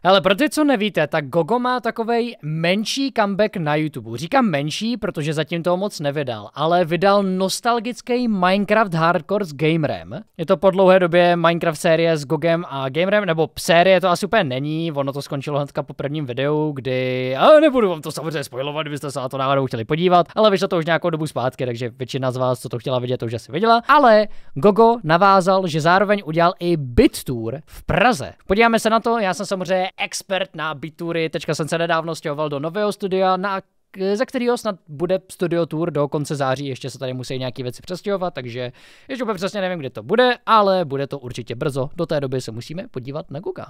Ale pro ty, co nevíte, tak Gogo má takovej menší comeback na YouTube. Říkám menší, protože zatím toho moc nevydal, ale vydal nostalgický Minecraft Hardcore s Gamerem. Je to po dlouhé době Minecraft série s Gogem a Gamerem, nebo série to asi úplně není, ono to skončilo hnedka po prvním videu, kdy... Ale nebudu vám to samozřejmě spoilovat, kdybyste se na to náhodou chtěli podívat, ale vyšlo to už nějakou dobu zpátky, takže většina z vás, co to chtěla vidět, to už asi viděla. Ale Gogo navázal, že zároveň udělal i BitTour v Praze. Podíváme se na to, já jsem samozřejmě expert na BitToury, teďka jsem se nedávno stěhoval do nového studia, ze kterého snad bude studio tour do konce září, ještě se tady musí nějaké věci přestěhovat, takže ještě úplně přesně nevím, kdy to bude, ale bude to určitě brzo. Do té doby se musíme podívat na Goga.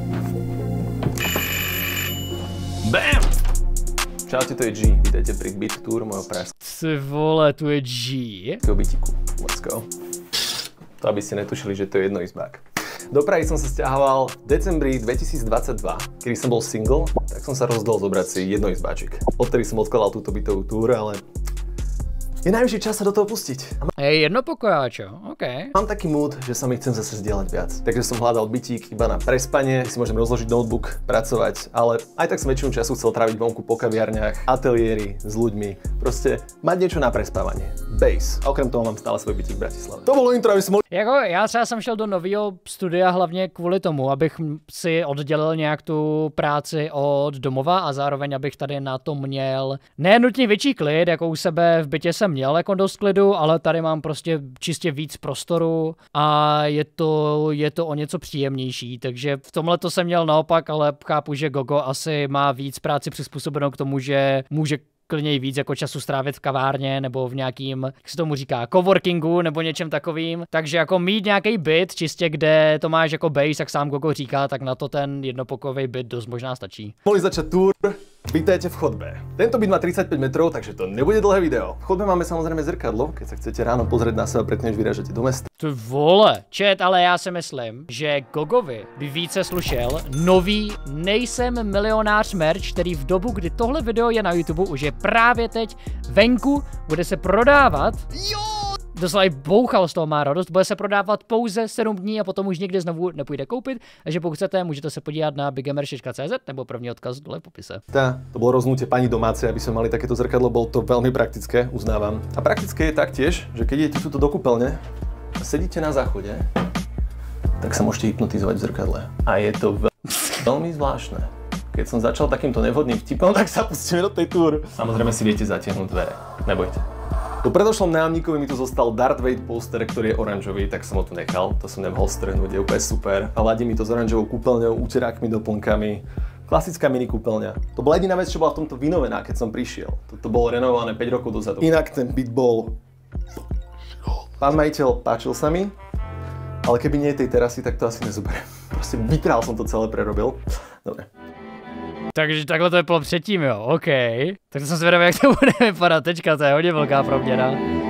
Bam! Čaute, to je G, vítajte pri BitTour mojho pražského. Ty vole, tu je G. Bytíku, let's go. To aby ste netušili, že to je jednoizbák. Do Prahy som sa sťahoval v decembri 2022, kedy som bol single, tak som sa rozhodol zobrať si jednoizbáčik. Odtedy som odkladal túto bytovú túr, ale je najvyšší čas sa do toho pustiť. Hej, jednopokojáčo, OK. Mám taký mood, že sa mi chcem zase zdieľať viac. Takže som hľadal bytík iba na prespanie, si môžem rozložiť notebook, pracovať, ale aj tak som väčšinu času chcel tráviť vonku po kaviarniach, ateliéri s ľuďmi, proste mať niečo na prespávanie. Base. A okrem toho mám stále svoj bytík v Bratislave. To bolo intro, aby som já třeba jsem šel do nového studia hlavně kvůli tomu, abych si oddělil nějak tu práci od domova a zároveň abych tady na to měl nenutně větší klid, jako u sebe v bytě jsem měl jako dost klidu, ale tady mám prostě čistě víc prostoru a je to o něco příjemnější, takže v tomhle to jsem měl naopak, ale chápu, že Gogo asi má víc práci přizpůsobenou k tomu, že může klidně víc jako času strávit v kavárně nebo v nějakým, jak se tomu říká, coworkingu nebo něčem takovým. Takže jako mít nějaký byt čistě, kde to máš jako base, jak sám Gogo říká, tak na to ten jednopokojový byt dost možná stačí. Mohli začať túr. Vítajte v chodbe. Tento byt má 35 metrov, takže to nebude dlhé video. V chodbe máme samozrejme zrkadlo, keď sa chcete ráno pozrieť na seba predtým, než vyrážete do mesta. Ty vole, čet, ale já si myslím, že Gogovi by více slušel nový Nejsem milionář merch, který v dobu, kdy tohle video je na YouTube, už je právě teď venku, bude se prodávat. Doslova bouchal z toho, má radost, bude se prodávat pouze 7 dní a potom už nikdy znovu nepůjde koupit, takže pokud chcete, můžete se podívat na bigamerch.cz nebo první odkaz dole v popise. To bolo rozhodnutie pani domácej, aby sme mali takéto zrkadlo, bolo to veľmi praktické, uznávam. A praktické je taktiež, že keď idete tuto do kúpeľne a sedíte na záchode, tak sa môžete hypnotizovať v zrkadle. A je to veľmi zvláštne. Keď som začal takýmto nevhodným vtipom, tak sa pustíme do tej túr. Samozrejme si viete zatiahnuť dvere, nebojte. Po predošlom nájomníkovi mi tu zostal Darth Vader poster, ktorý je oranžový, tak som ho tu nechal. To som nemohol strhnúť, je úplne super. A ladí mi to s oranžovou kúpeľňou, úterákmi, doplnkami. Klasická mini kúpeľňa. To bola jediná vec, čo bola v tomto vynovená, keď som prišiel. Toto bolo renovované 5 rokov dozadu. Inak ten byt bol... Pán majiteľ, páčil sa mi, ale keby nie tej terasy, tak to asi nezoberiem. Proste vytrál som to celé, prerobil. Dobre. Takže takhle to je bylo předtím, jo, OK. Tak jsem zvědavý, jak to bude vypadat teďka, to je hodně velká proměna.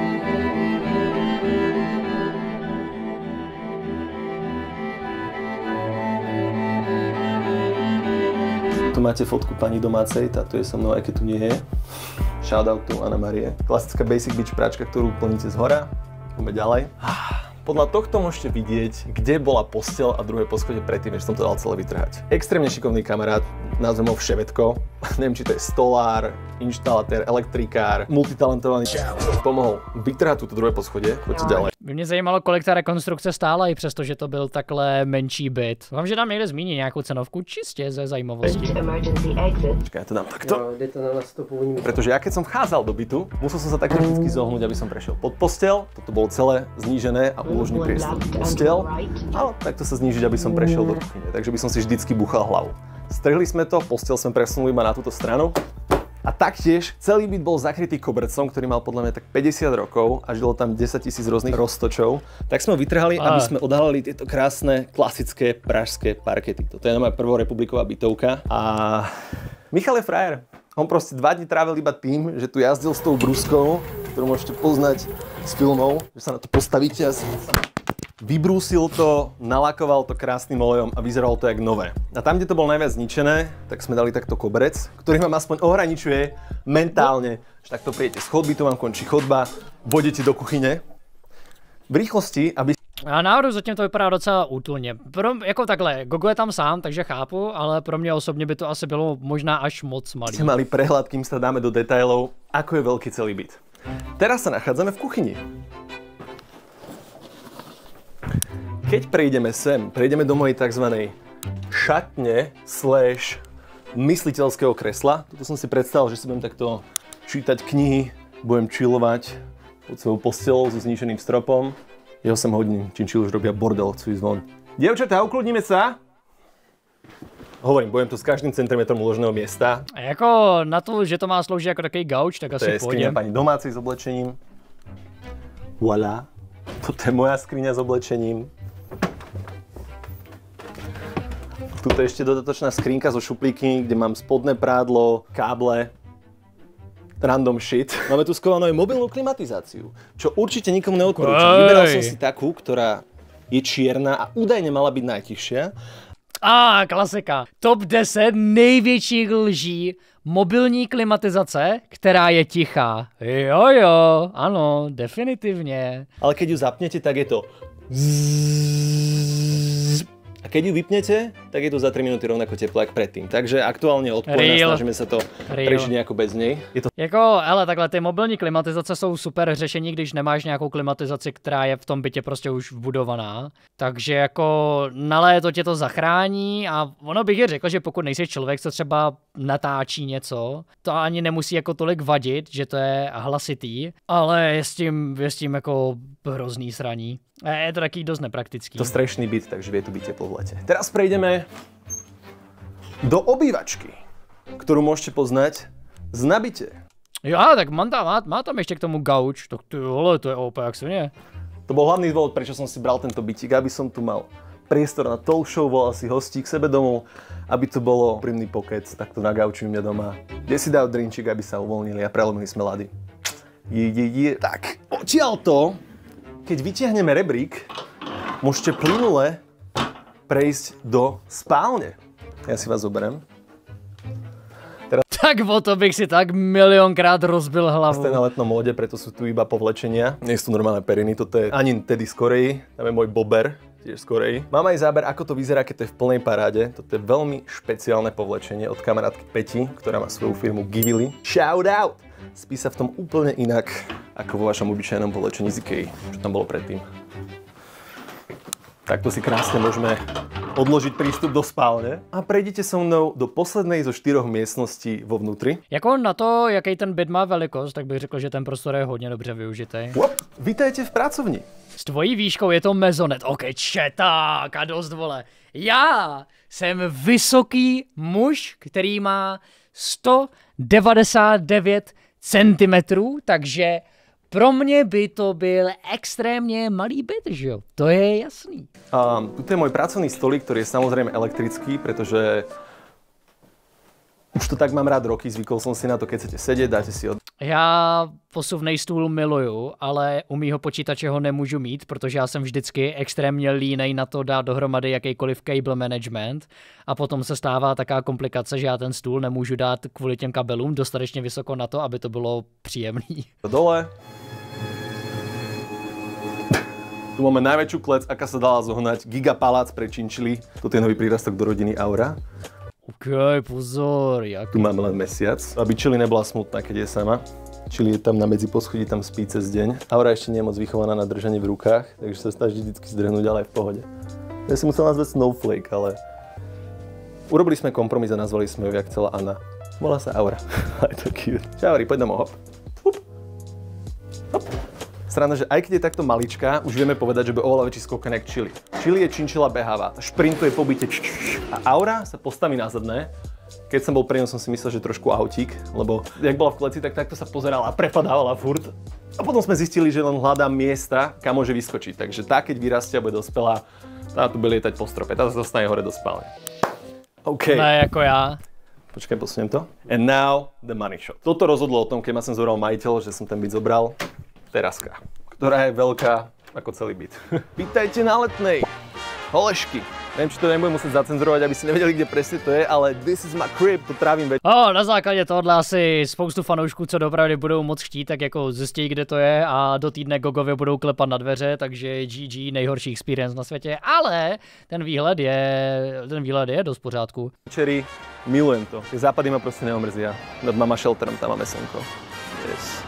Tu máte fotku pani domácej, táto je so mnou, aj keď tu nie je. Shoutout tu Anna Marie. Klasická basic beach práčka, ktorú plníte z hora. Poďme ďalej. Podľa tohto môžete vidieť, kde bola posteľ a druhé poschodie predtým, než som to dal celé vytrhať. Extrémne šikovný kamarát, nazvem ho Vševedko. Neviem, či to je stolár, inštalatér, elektrikár, multitalentovaný. Pomohol vytrhať túto druhé poschodie, poďte ďalej. By mě zajímalo, kolik ta rekonstrukce stála, i přesto, že to byl takhle menší byt. Vám, že nám někde zmíní nějakou cenovku, čistě ze zajímavosti. Počkaj, ja to dám takto. Pretože ja keď som vchádzal do bytu, musel som sa tak kriticky zohnúť, aby som prešiel pod posteľ. Toto bolo celé znížené a úložný priestor posteľ. Ale takto sa znížiť, aby som prešiel do kuchyne. Takže by som si vždycky buchal hlavu. Strhli sme to, posteľ sme presunuli iba na túto stranu. A taktiež celý byt bol zakrytý kobercom, ktorý mal podľa mňa tak 50 rokov a žilo tam 10 000 rôznych roztočov. Tak sme ho vytrhali, aby sme odhalili tieto krásne, klasické pražské parkety. Toto je moja prvorepubliková bytovka a Michal je frajer. On proste 2 dní trávil iba tým, že tu jazdil s tou bruskou, ktorú môžete poznať z filmov, že sa na to postavíte a vybrúsil to, nalakoval to krásnym olejom a vyzeralo to jak nové. A tam, kde to bolo najviac zničené, tak sme dali takto koberec, ktorý vám aspoň ohraničuje mentálne, že takto prijete z chodby, tu vám končí chodba, vodíte do kuchyne. V rýchlosti, aby A náhodou zatím to vypadá docela útulně. Jako takhle, Gogo je tam sám, takže chápu, ale pro mě osobně by to asi bylo možná až moc malý. Ste mali prehľad, kým sa dáme do detailov, ako je veľký celý byt. Teraz sa nachádzame v kuchyni. Keď prejdeme sem, prejdeme do mojej tzv. Šatne / mysliteľského kresla. Toto som si predstavil, že si budem takto čítať knihy, budem chillovať pod svojou postelou so zníženým stropom. Je 8 hodín, čím už robia bordel, chcú ísť von. Dievčatá, ukludníme sa! Hovorím, budem tu s každým centimetrom uloženého miesta. A jako na to, že to má sloužit jako takový gauč, tak asi to je skriňa pani domácej s oblečením. Voilà. Toto je moja skriňa s oblečením. Tuto je ešte dodatočná skrinka so šuplíky, kde mám spodné prádlo, káble, random shit. Máme tu skovanú aj mobilnú klimatizáciu, čo určite nikomu neodporúčam. Vyberal som si takú, ktorá je čierna a údajne mala byť najtichšia. Klasika. Top 10 největších lží. Mobilní klimatizace, která je tichá. Jo, ano, definitivně. Ale keď ju zapnete, tak je to a keď ju vypnete, tak je to za 3 minúty rovnako teplo jak predtým. Takže aktuálne odporná, snažíme sa to prežiť nejako bez nej. Je to... Jako, hele, takhle ty mobilní klimatizace jsou super řešení, když nemáš nějakou klimatizaci, která je v tom bytě prostě už vbudovaná. Takže jako na léto tě to zachrání a ono bych je řekl, že pokud nejsi člověk, co třeba natáčí něco, to ani nemusí jako tolik vadit, že to je hlasitý, ale je s tím jako hrozný sraní. Je to taký dosť nepraktický. To strešný byt, takže vie tu byť teplo v lete. Teraz prejdeme do obývačky, ktorú môžete poznať z nabite. Ja, tak má tam ešte k tomu gauč. Tak ty vole, to je OP, jak sa nie. To bol hlavný dôvod, prečo som si bral tento bytík, aby som tu mal priestor na talk show, volal si hostí k sebe domov, aby to bolo príjemný pokec, takto na gauči u mňa doma. Kde si dajú drinčík, aby sa uvoľnili a prelomili sme lady. Tak, odtiaľto, keď vytiahneme rebrík, môžete plynule prejsť do spálne. Ja si vás zoberiem. Tak o to bych si tak miliónkrát rozbil hlavu. Ste na letnom móde, preto sú tu iba povlečenia. Nie sú normálne periny, toto je ani tedy z Korei, tam je môj bober, tiež z Korei. Mám aj záber, ako to vyzerá, keď to je v plnej paráde. Toto je veľmi špeciálne povlečenie od kamarátky Peti, ktorá má svoju firmu Givili. Shout out! Spí sa v tom úplne inak, ako vo vašom obyčajnom povlečení z Ikei, čo tam bolo predtým. Takto si krásne môžeme odložiť prístup do spálne a prejdete so mnou do poslednej zo 4 miestností vo vnútri. Jako na to, jaký ten byt má velikost, tak bych řekl, že ten prostor je hodně dobře využitý. Vítajte v pracovni. S tvojí výškou je to mezonet. Ok, tak a dost vole. Já jsem vysoký muž, který má 199 centimetrů, takže pro mě by to byl extrémně malý byt, že jo? To je jasný. Tuto je môj pracovný stolík, ktorý je samozrejme elektrický, pretože už to tak mám rád roky, zvykol som si na to, keď chcete sedieť, dáte si od... Já posuvnej stůl miluju, ale u mýho počítače ho nemůžu mít, protože já jsem vždycky extrémně línej na to dát dohromady jakýkoliv cable management a potom se stává taká komplikace, že já ten stůl nemůžu dát kvůli těm kabelům dostatečně vysoko na to, aby to bylo příjemný. Dole. Tu máme najväčšiu klec, aká sa dala zohnať. Gigapalác pre činčily. Toto je nový prírastok do rodiny Aura. Ok, pozor. Tu máme len mesiac, aby Chili nebola smutná, keď je sama. Chili je tam na medziposchodí, tam spí cez deň. Aura ešte nie je moc vychovaná na držanie v rukách, takže sa snaží vždycky zdrhnúť, ale aj v pohode. Ja si musel nazvať Snowflake, ale urobili sme kompromis a nazvali sme ju, jak chcela Anna. Volá sa Aura. Je to cute. Čauri, poď domov, hop. Hop. Strana, že aj keď je takto maličká, už vieme povedať, že by oveľa väčší skok jak Chili. Chili je činčila beháva, šprintuje po byte a Aura sa postaví na zadné. Keď som bol pri ňom, som si myslel, že trošku autík, lebo jak bola v kleci, tak takto sa pozerala a prepadávala furt. A potom sme zistili, že len hľadá miesta, kam môže vyskočiť. Takže tá, keď vyrastie a bude dospelá, tá tu bude lietať po strope, tá sa dostane hore do spálne. OK. Ne, ako ja. Počkaj, posuniem to. And now the money shot. Toto rozhodlo o tom, keď ma sem zobral majiteľ, že som ten byt zobral. Teraska, ktorá je veľká ako celý byt. Vítajte na letnej. Holešky. Neviem, či to nebudem musieť zacenzurovať, aby si nevedeli, kde presne to je, ale this is my crib, tu trávím večer. Na základě tohle asi spoustu fanoušků, co dopravdy budou moc chtít, tak jako zjistí, kde to je a do týdne gogově budou klepat na dveře, takže GG, nejhorší experience na světě, ale ten výhled je dost v pořádku. Večeri, milujem to. Tie západy ma proste neomrzia. Nad mama shelterom, tam máme slnko. Yes.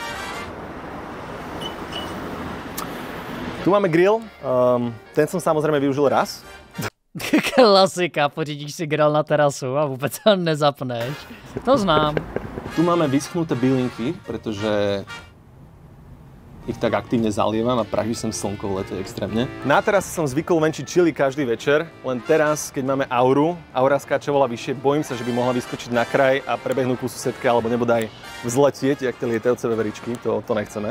Tu máme grill, ten som samozrejme využil raz. Klasika, pořídíš si grill na terasu a vůbec ho nezapneš. To znám. Tu máme vyschnuté bylinky, pretože ich tak aktívne zalievam a praží sem slnko v lete extrémne. Na terase som zvykol venčiť chili každý večer, len teraz, keď máme aura skáče veľa vyššie, bojím sa, že by mohla vyskočiť na kraj a prebehnúť ku susedke alebo nebodaj vzletieť, jak tie lietajúce veveričky, to nechceme.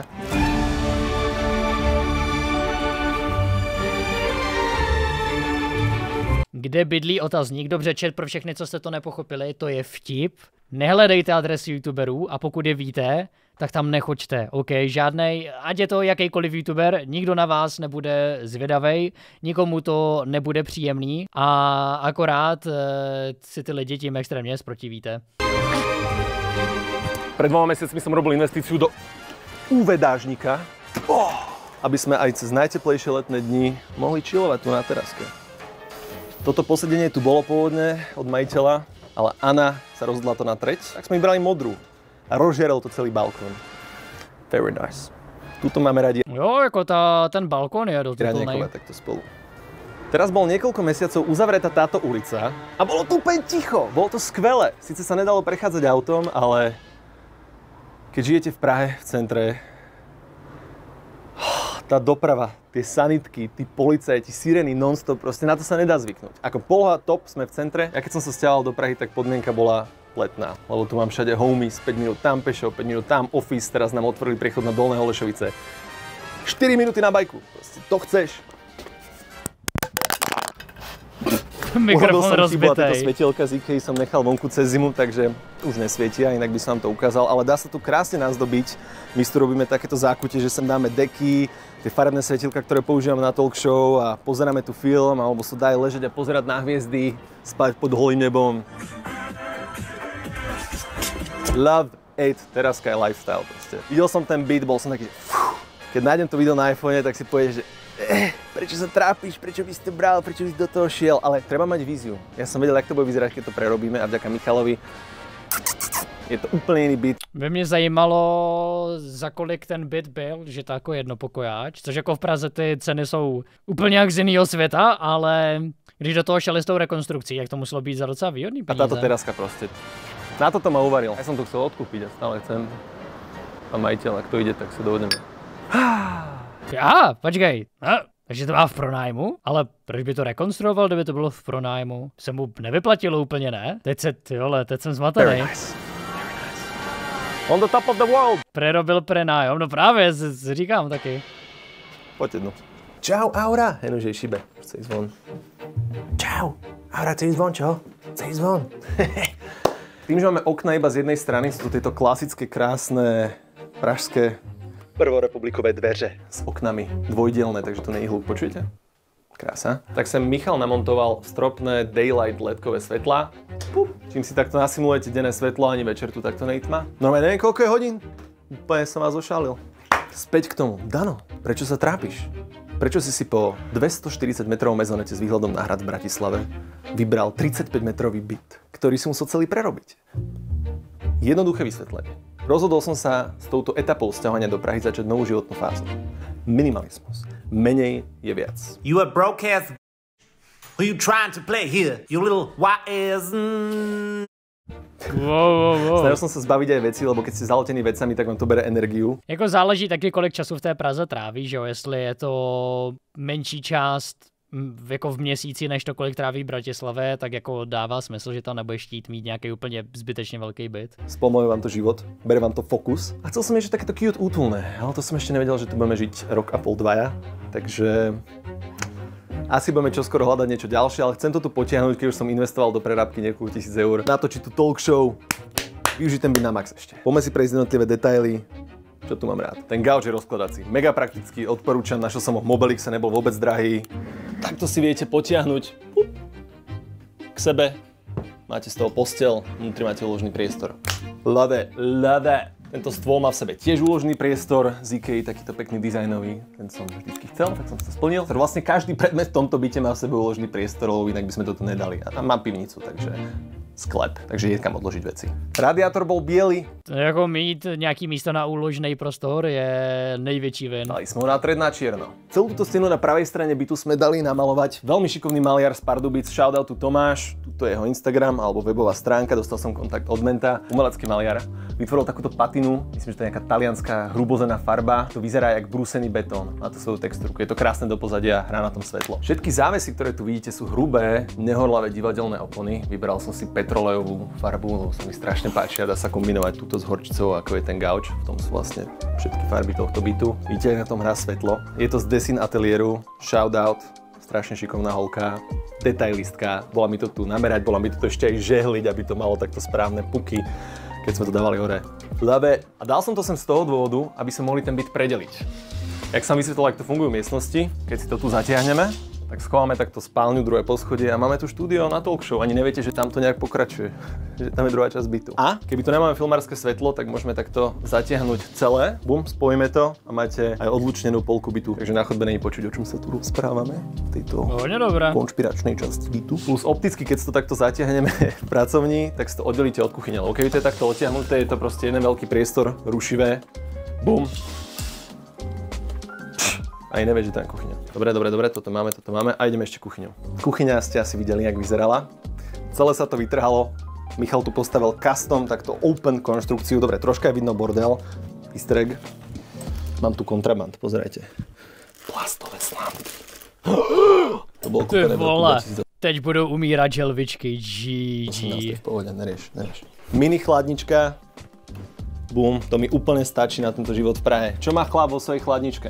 Kde bydlí otazník? Dobře, chat pro všechny, co jste to nepochopili, to je vtip. Nehledejte adresy youtuberů a pokud je víte, tak tam nechoďte, OK? Žádnej, ať je to jakýkoliv youtuber, nikdo na vás nebude zvědavej, nikomu to nebude příjemný a akorát si ty lidi tím extrémně zprotivíte. Pred 2 mesiacmi som robil investíciu do UV-dážnika, aby sme aj cez najteplejšie letné dni mohli chillovať tu na teraske. Toto posedenie tu bolo pôvodne od majiteľa, ale Anna sa rozhodla to natreť, tak sme vybrali modrú a rozžiaril to celý balkón. Very nice. Tuto máme radi. Jo, jako ten balkón je dosť úplnej. Takto spolu. Teraz bol niekoľko mesiacov uzavretá táto ulica a bolo tu úplne ticho. Bolo to skvelé. Sice sa nedalo prechádzať autom, ale keď žijete v Prahe, v centre, tá doprava, tie sanitky, tí policajti, sirény non-stop, proste na to sa nedá zvyknúť. Ako poloha top, sme v centre. Ja keď som sa sťahoval do Prahy, tak podmienka bola letná, lebo tu mám všade homies, 5 minút tam pešo, 5 minút tam office, teraz nám otvorili priechod na Dolné Holešovice. 4 minúty na bajku, proste to chceš. Mikrofon rozbitej. Táto svetielka z IKEA som nechal vonku cez zimu, takže už nesvietia, inak by som vám to ukázal, ale dá sa tu krásne nazdobiť. My tu robíme takéto zákutie, že sem dáme deky, tie farebné svetielka, ktoré používame na talk show a pozeráme tu film, alebo sa dá ležať a pozerať na hviezdy, spať pod holým nebom. Love it, teraska je lifestyle proste. Videl som ten beat, bol som taký, keď nájdem to video na iPhone, tak si povieš, že prečo sa trápiš, prečo by si to bral, prečo by si do toho šiel, ale treba mať víziu. Ja som vedel, jak to bude vyzerať, keď to prerobíme a vďaka Michalovi je to úplně jiný byt. By mě zajímalo, za kolik ten byt byl, že to jako jednopokojáč, což jako v Praze ty ceny jsou úplně jak z jiného světa, ale když do toho šeli s tou rekonstrukcí, jak to muselo být za docela výhodný peníze. A táto teraska prostě. Na toto ma uvaril. Ja som to chcel odkúpiť a stále chcem. A majiteľ, ak to ide, tak sa dohodneme. Počkej. Takže to má v pronájmu, ale proč by to rekonstruoval, kdyby to bylo v pronájmu? Se mu nevyplatilo úplně, ne? Teď jsem zmatený. Nice. On the top of the world. Prerobil prenájom, no právě, říkám taky. Poď jednu. Čau, Aura. Jenuže šibe, chce ísť von. Čau, Aura, chce ísť von, čo? Chce ísť von. Tým, že máme okna iba z jednej strany, sú tu tieto klasické, krásne, pražské prvorepublikové dveře s oknami dvojdielne, takže tu nie je hluk, počujete? Krása. Tak sem Michal namontoval stropné daylight ledkové svetlá. Čím si takto nasimulujete denné svetlo, ani večer tu takto nejtma. Normálne neviem, koľko je hodín. Úplne som vás ošalil. Späť k tomu. Dano, prečo sa trápiš? Prečo si po 240 metrovom mezonete s výhľadom na hrad v Bratislave vybral 35-metrový byt, ktorý si musel celý prerobiť? Jednoduché vysvetlenie. Rozhodol som sa s touto etapou sťahovania do Prahy začať novú životnú fázu. Minimalizmus. Menej je viac. You a broke ass. Who you trying to play here? You little wise. Wow. Snažil som sa zbaviť aj veci, lebo keď ste zaletený vecami, tak vám to bere energiu. Jako záleží taky, kolik času v té Praze tráví, že jo? Jestli je to menší část jako v měsíci, než to kolik tráví v Bratislavě, tak jako dává smysl, že tam nebudeš chtít mít nějaký úplně zbytečně velký byt. Spomluje vám to život, bere vám to fokus. A chcel som ešte takéto cute útulné, ale to som ešte nevedel, že tu budeme žiť rok a pol, dvaja. Takže asi budeme čoskoro hľadať niečo ďalšie, ale chcem to tu potiahnuť, keď už som investoval do prerábky niekoľko tisíc eur. Natočiť tu talk show, využiť ten byt na max ešte. Poďme si prejsť jednotlivé detaily. Čo tu mám rád? Ten gauč je rozkladací. Mega praktický, odporúčam, našiel som ho v Mobilixe, nebol vôbec drahý. Takto si viete potiahnuť k sebe. Máte z toho posteľ, vnútri máte úložný priestor. Love it, love it. Tento stôl má v sebe tiež úložný priestor z IKEA, takýto pekný dizajnový. Ten som vždycky chcel, tak som to splnil. Vlastne každý predmet v tomto byte má v sebe úložný priestor, lebo inak by sme to tu nedali. A mám pivnicu, takže sklep, takže je kam odložiť veci. Radiátor bol biely. Jako mít nějaký místo na úložný prostor je největší vin. Dali sme ho natreť na čierno. Celú túto stenu na pravej strane bytu sme dali namalovať veľmi šikovný maliar z Pardubic, shoutoutu Tomáš, tuto je jeho Instagram alebo webová stránka, dostal som kontakt od Menta, umelecký maliar. Vytvoril takúto patinu, myslím, že to je nejaká talianská hrubozená farba, to vyzerá jak brúsený betón, má to svoju textúrku, je to krásne do pozadia, hrá na tom svetlo. Všetky závesy, ktoré tu vidíte, sú hrubé, nehorlavé divadelné opony. Vybral som si petrolejovú farbu, lebo sa mi strašne páči a dá sa kombinovať túto s horčicou, ako je ten gauč. V tom sú vlastne všetky farby tohto bytu. Vidíte, jak na tom hrá svetlo. Je to z Design ateliéru, shoutout, strašne šikovná holka, detailistka. Bola mi to tu namerať, bola mi to ešte aj žehliť, aby to malo takto správne puky, keď sme to dávali hore. Love. A dal som to sem z toho dôvodu, aby sme mohli ten byt predeliť. Jak som vysvetlil, ako to fungujú miestnosti, keď si to tu zatiahneme, tak schováme takto spálňu, druhé poschodie a máme tu štúdio na talk show. Ani neviete, že tam to nejak pokračuje, že tam je druhá časť bytu. A keby tu nemáme filmárske svetlo, tak môžeme takto zatiahnuť celé. Bum, spojíme to a máte aj odlučnenú polku bytu. Takže na chodbe není počuť, o čom sa tu rozprávame v tejto konšpiračnej časti bytu. Plus opticky, keď to takto zatiahneme v pracovni, tak si to oddelíte od kuchyne. Lebo keby to je takto odtiahnuté, je to proste jeden veľký priestor, rušivé. Bum. Aj nevieš, že tam je kuchyňa. Dobre, toto máme a ideme ešte kuchyňu. Kuchyňa ste asi videli, jak vyzerala. Celé sa to vytrhalo. Michal tu postavil custom, takto open konštrukciu. Dobre, troška je vidno bordel. Easter egg. Mám tu kontraband, pozerajte. Plastové slámy. To bolo kúpené v roku 2000. Teď budou umírať želvičky, GG. V pohode, nerieš. Mini chladnička. Bum, to mi úplne stačí na tento život v Prahe. Čo má chlap vo svojej chladničke?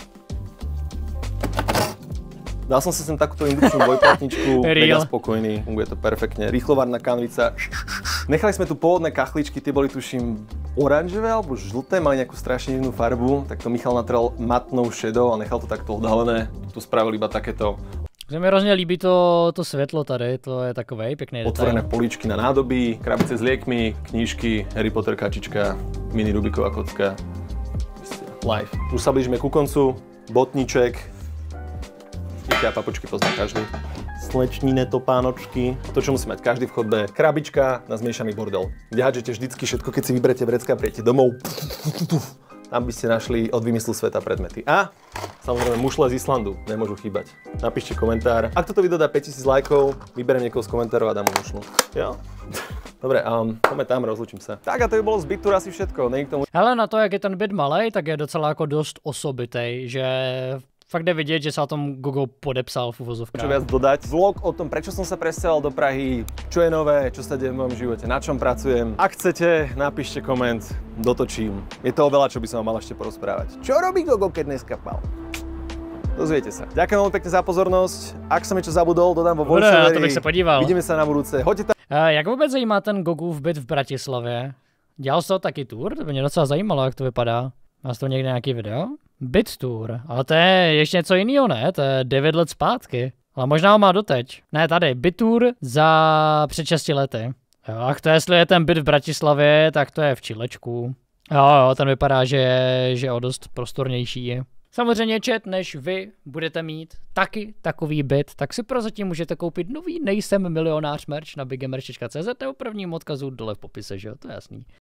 Dal som si sem takúto indukčnú dvojplatničku, mega spokojný, funguje to perfektne. Rýchlovarná kanvica. Nechali sme tu pôvodné kachličky, tie boli tuším oranžové alebo žlté, mali nejakú strašne divnú farbu, tak to Michal natrel matnou šedou a nechal to takto odhalené. Tu spravil iba takéto. Se mi hrozně líbí to světlo tady, to je takovej pěkný detail. Otvorené políčky na nádoby, krabice s liekmi, knížky, Harry Potter kačička, mini Rubiková kocka. Live. Už sa blížime ku koncu, botníček. IKEA papučky pozná každý. Slečnine topánočky. To, čo musí mať každý v chodbe. Krabička na zmiešaný bordel. Kde hádžete vždycky všetko, keď si vyberete vrecka a prijete domov. Tam by ste našli od vymyslu sveta predmety. A samozrejme mušle z Islandu. Nemôžu chýbať. Napíšte komentár. Ak toto video dá 5000 lajkov, vyberiem niekoho z komentárov a dám mu mušlu. Jo? Dobre, poďme tam, rozlučím sa. Tak a to by bolo z bytu asi všetko. Hele, na to, jak je ten byt malej, tak je docela jako dost osobitej, že fakt jde vidět, že sa o tom Gogo podepsal v uvozovkách. Čo viac dodať? Vlog o tom, prečo som sa presťahoval do Prahy, čo je nové, čo sa deje v mojom živote, na čom pracujem. Ak chcete, napíšte koment, dotočím. Je toho veľa, čo by som vám mal ešte porozprávať. Čo robí Gogo, keď dneska spal? Dozviete sa. Ďakujem veľmi pekne za pozornosť. Ak som niečo zabudol, dodám vo voiceoveri. To bych se podíval. Vidíme sa na budúce. Hoďte tam. Jak vůbec zajímá ten Gogův byt v Bratislavě? Dělal jsi to taky tour? To by mě docela zajímalo, jak to vypadá. Máš to někde nějaký video? Byt tour, ale to je ještě něco jiného, ne? To je 9 let zpátky. Ale možná ho má doteď. Ne, tady, byt tour za před 6 lety. Jo, a to jestli je ten byt v Bratislavě, tak to je v Čilečku. Jo, ten vypadá, že je o dost prostornější. Samozřejmě chat, než vy budete mít taky takový byt, tak si prozatím můžete koupit nový Nejsem milionář merch na bigmerch.cz nebo prvním odkazu dole v popise, že jo, to je jasný.